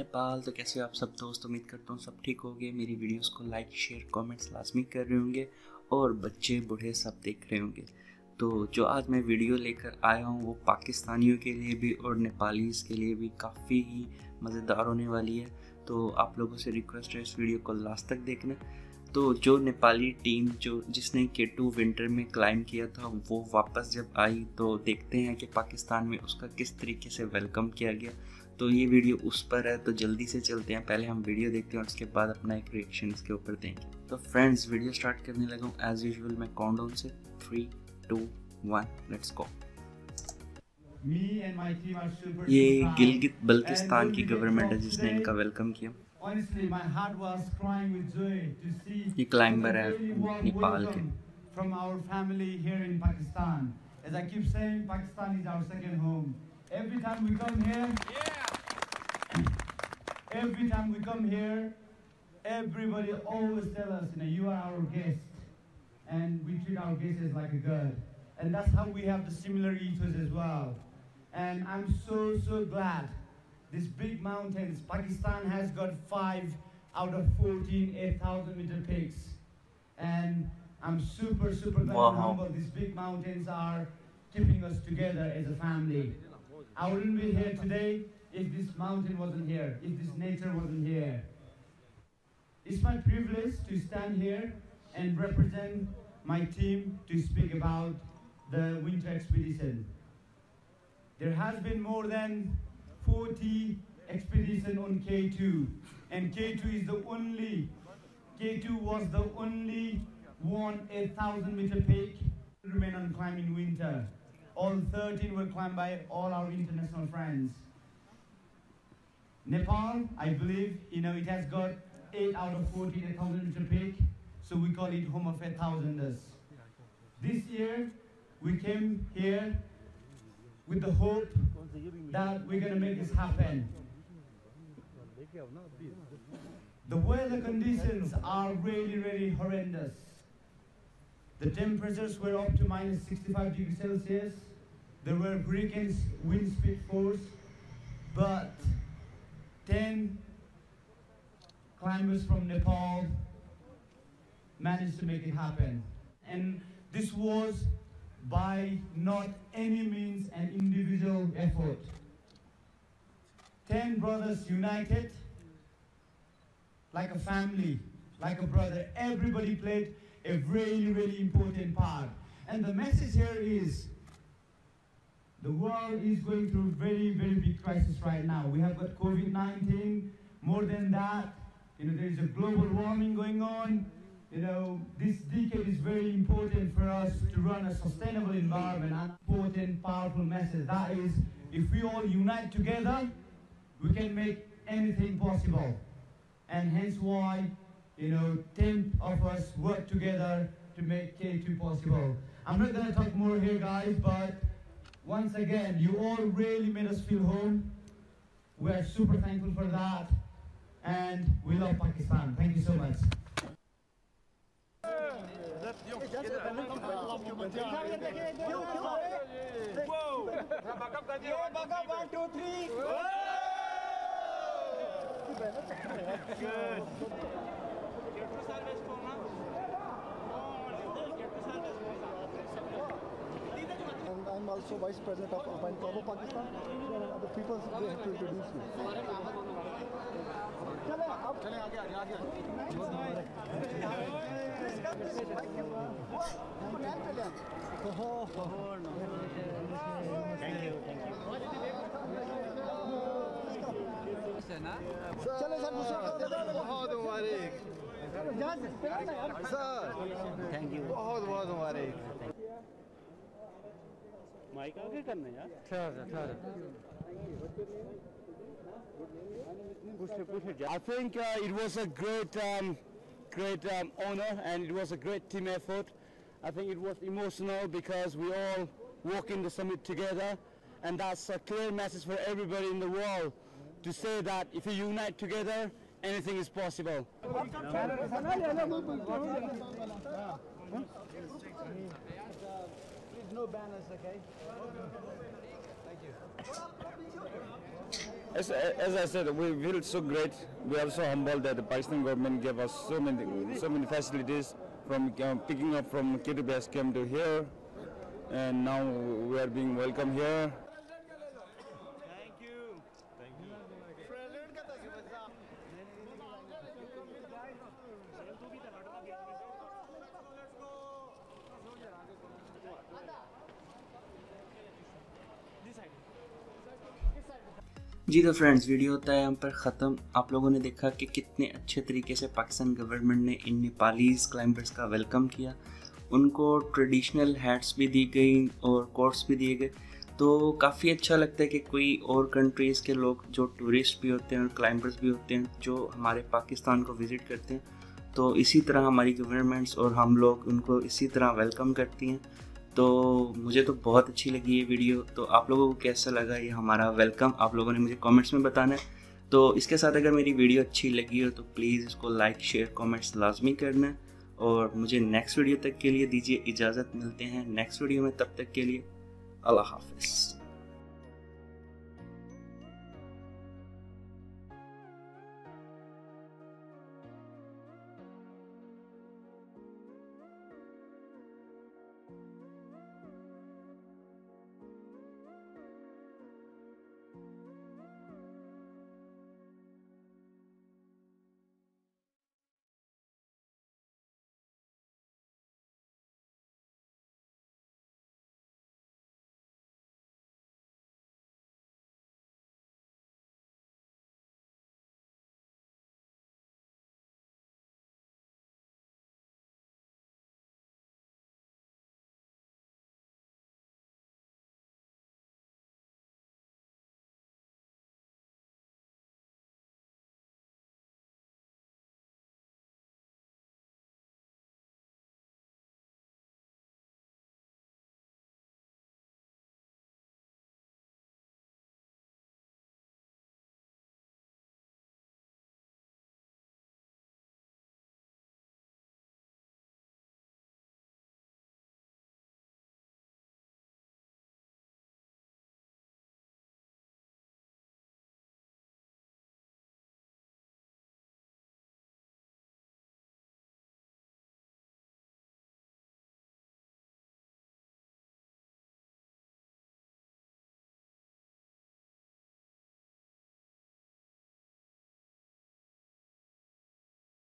नेपाल। तो कैसे हो आप सब दोस्त? उम्मीद करता हूँ सब ठीक होंगे। मेरी वीडियोस को लाइक शेयर कमेंट्स लाजमी कर रहे होंगे और बच्चे बूढ़े सब देख रहे होंगे। तो जो आज मैं वीडियो लेकर आया हूँ वो पाकिस्तानियों के लिए भी और नेपालीज़ के लिए भी काफ़ी ही मज़ेदार होने वाली है। तो आप लोगों से रिक्वेस्ट है इस वीडियो को लास्ट तक देखना। तो जो नेपाली टीम जिसने K2 विंटर में क्लाइम किया था वो वापस जब आई तो देखते हैं कि पाकिस्तान में उसका किस तरीके से वेलकम किया गया। तो ये वीडियो उस पर है, तो जल्दी से चलते हैं। पहले हम वीडियो देखते हैं और उसके बाद अपना एक रिएक्शन इसके ऊपर देंगे। तो फ्रेंड्स वीडियो स्टार्ट करने लगा हूँ एज यूजुअल मैं काउंटडाउन से 3, 2, 1 लेट्स गो। ये गिलगित बल्तिस्तान की गवर्नमेंट है जिसने इनका वेलकम किया। Honestly, my heart was crying with joy to see ये क्लाइंबर है really warm नेपाल के। welcome from our family here in Pakistan. As I keep saying, Pakistan is our second home. Every time we come here, everybody always tell us, you are our guest, and we treat our guests like a god. And that's how we have the similar ethos as well. And I'm so glad. These big mountains, Pakistan has got 5 out of 14 8,000 meter peaks. And I'm super glad and humble. These big mountains are keeping us together as a family. I wouldn't be here today if this mountain wasn't here, if this nature wasn't here. It's my privilege to stand here and represent my team to speak about the winter expedition. There has been more than 40 expedition on K2, and K2 was the only one 8,000 meter peak to remain on climbing winter. All 13 were climbed by all our international friends. Nepal, I believe, it has got 8 out of 14 8,000 meter peak, so we call it home of 8,000ers. This year, we came here with the hope that we're going to make this happen. The weather conditions are really horrendous. The temperatures were up to minus 65 degrees Celsius. There were hurricanes, wind speed force, but 10 climbers from Nepal managed to make it happen. And this was by not any means an individual effort. 10 brothers united like a family, like a brother. Everybody played a really important part. And the message here is, the world is going through very big crisis right now. We have got COVID-19. More than that, there is a global warming going on. This decade is very important for us to run a sustainable environment. An important, powerful message. That is, if we all unite together, we can make anything possible. And hence why, 10 of us work together to make K2 possible. I'm not going to talk more here, guys, but once again, you all really made us feel home. We are super thankful for that. And we love Pakistan. Thank you so much. One, two, three. Good. And I'm also Vice President of Alpine Club of Pakistan. And the people they have to introduce you. चले आगे Thank you. चले sir बहुत मुबारक sir thank you बहुत मुबारक mic आगे करना यार I think it was a great honor and it was a great team effort. I think it was emotional because we all walk in the summit together, and that's a clear message for everybody in the world to say that if we unite together, anything is possible. Please no banners, okay? Thank you. As I said, we feel so great. We are so humbled that the Pakistan government gave us so many facilities, from picking up from K2 base camp to here, and now we are being welcomed here. Thank you. Thank you. जी तो friends, video होता है यहाँ पर ख़त्म। आप लोगों ने देखा कि कितने अच्छे तरीके से पाकिस्तान गवर्नमेंट ने इन नेपालीज क्लाइंबर्स का वेलकम किया। उनको ट्रेडिशनल हैट्स भी दी गई और कोट्स भी दिए गए। तो काफ़ी अच्छा लगता है कि कोई और कंट्रीज़ के लोग जो टूरिस्ट भी होते हैं और क्लाइंबर्स भी होते हैं जो हमारे पाकिस्तान को विज़िट करते हैं, तो इसी तरह हमारी गवर्नमेंट्स और हम लोग उनको इसी तरह वेलकम करती हैं। तो मुझे तो बहुत अच्छी लगी ये वीडियो। तो आप लोगों को कैसा लगा ये हमारा वेलकम, आप लोगों ने मुझे कमेंट्स में बताना है। तो इसके साथ अगर मेरी वीडियो अच्छी लगी हो तो प्लीज़ इसको लाइक शेयर कमेंट्स लाजमी करना। और मुझे नेक्स्ट वीडियो तक के लिए दीजिए इजाज़त। मिलते हैं नेक्स्ट वीडियो में, तब तक के लिए अल्लाह हाफ़िज़।